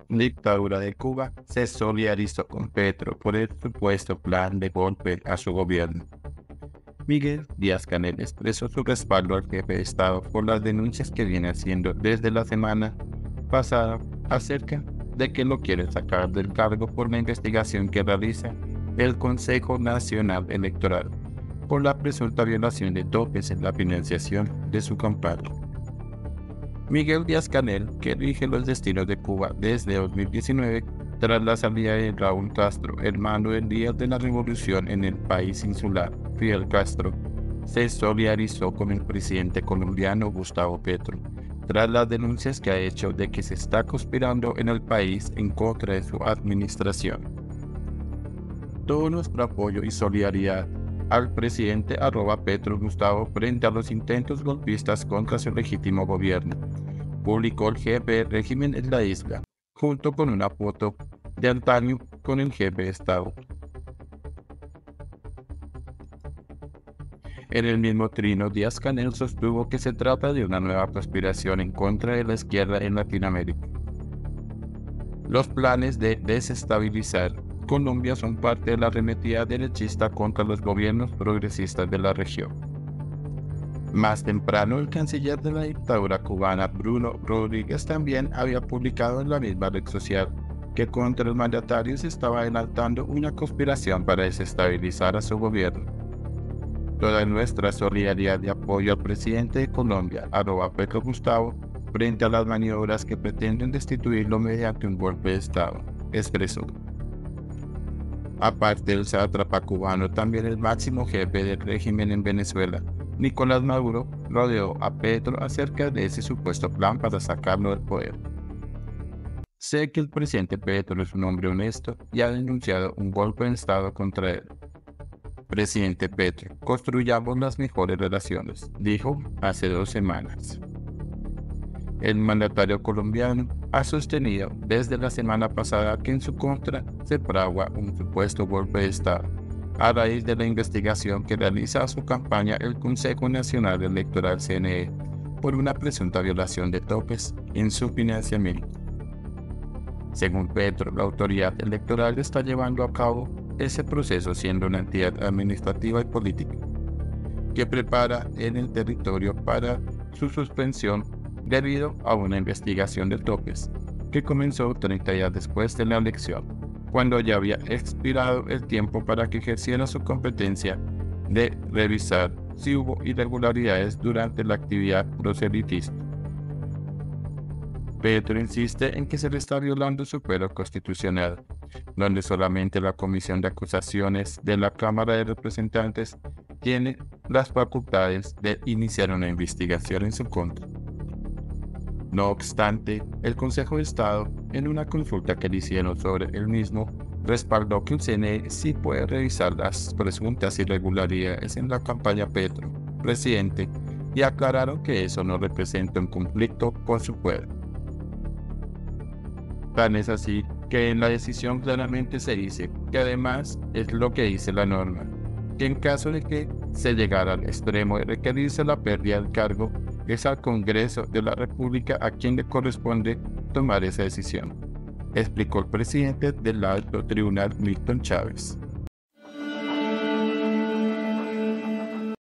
dictadura de Cuba se solidarizó con Petro por el supuesto plan de golpe a su gobierno. Miguel Díaz-Canel expresó su respaldo al jefe de Estado por las denuncias que viene haciendo desde la semana pasada acerca de que lo quiere sacar del cargo por la investigación que realiza el Consejo Nacional Electoral por la presunta violación de topes en la financiación de su campaña. Miguel Díaz-Canel, que rige los destinos de Cuba desde 2019, tras la salida de Raúl Castro, hermano del día de la revolución en el país insular, Fidel Castro, se solidarizó con el presidente colombiano Gustavo Petro, tras las denuncias que ha hecho de que se está conspirando en el país en contra de su administración. Todo nuestro apoyo y solidaridad al presidente @Petro Gustavo frente a los intentos golpistas contra su legítimo gobierno, publicó el jefe del régimen en la isla, junto con una foto de antaño con el jefe de Estado. En el mismo trino, Díaz-Canel sostuvo que se trata de una nueva conspiración en contra de la izquierda en Latinoamérica. Los planes de desestabilizar Colombia son parte de la arremetida derechista contra los gobiernos progresistas de la región. Más temprano, el canciller de la dictadura cubana, Bruno Rodríguez, también había publicado en la misma red social que contra el mandatario se estaba adelantando una conspiración para desestabilizar a su gobierno. Toda nuestra solidaridad y apoyo al presidente de Colombia, @Petro Gustavo, frente a las maniobras que pretenden destituirlo mediante un golpe de Estado, expresó. Aparte del sátrapa cubano, también el máximo jefe del régimen en Venezuela, Nicolás Maduro, rodeó a Petro acerca de ese supuesto plan para sacarlo del poder. Sé que el presidente Petro es un hombre honesto y ha denunciado un golpe de Estado contra él. Presidente Petro, construyamos las mejores relaciones, dijo hace 2 semanas. El mandatario colombiano ha sostenido desde la semana pasada que en su contra se fragua un supuesto golpe de Estado, a raíz de la investigación que realiza a su campaña el Consejo Nacional Electoral CNE por una presunta violación de topes en su financiamiento. Según Petro, la autoridad electoral está llevando a cabo ese proceso siendo una entidad administrativa y política que prepara en el territorio para su suspensión debido a una investigación de topes que comenzó 30 días después de la elección, cuando ya había expirado el tiempo para que ejerciera su competencia de revisar si hubo irregularidades durante la actividad proselitista. Petro insiste en que se le está violando su fuero constitucional, donde solamente la Comisión de Acusaciones de la Cámara de Representantes tiene las facultades de iniciar una investigación en su contra. No obstante, el Consejo de Estado, en una consulta que le hicieron sobre el mismo, respaldó que el CNE sí puede revisar las presuntas irregularidades en la campaña Petro, presidente, y aclararon que eso no representa un conflicto con su fuero. Tan es así que en la decisión claramente se dice que además es lo que dice la norma, que en caso de que se llegara al extremo de requerirse la pérdida del cargo, es al Congreso de la República a quien le corresponde tomar esa decisión, explicó el presidente del Alto Tribunal, Milton Chávez.